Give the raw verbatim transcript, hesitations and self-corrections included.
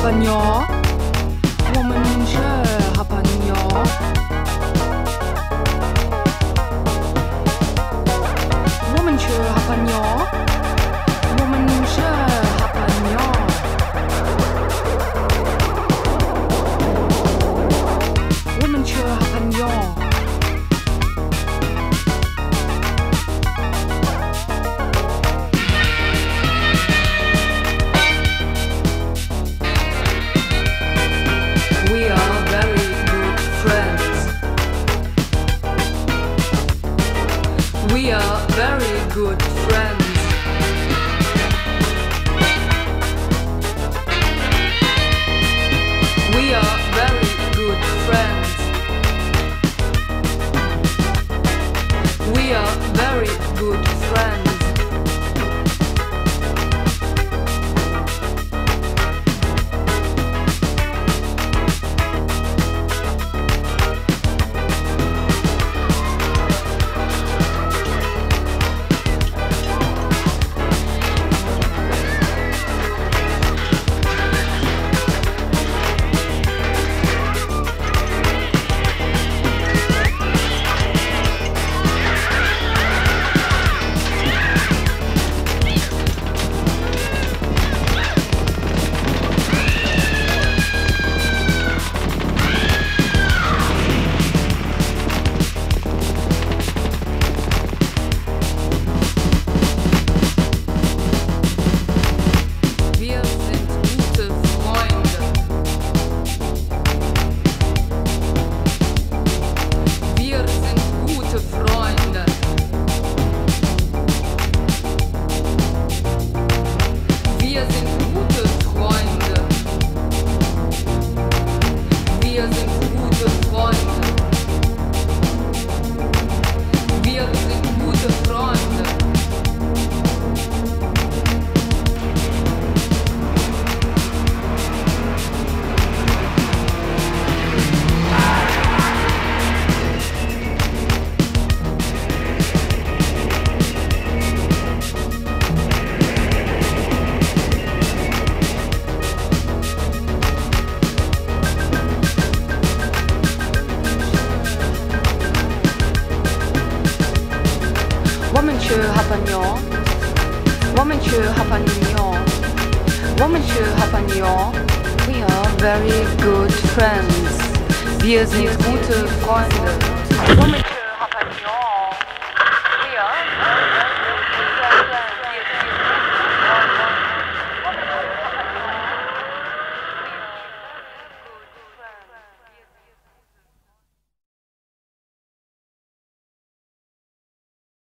Habanyo, Womansche Habanyo, Womansche Habanyo, Womansche Habanyo, Womansche Habanyo. We are very good friends. We are very good friends. We are very good friends. We are very good friends. Womansche Habanyo, Womansche Habanyo, Womansche Habanyo. We are very good friends. Wir sind gute Freunde. Womansche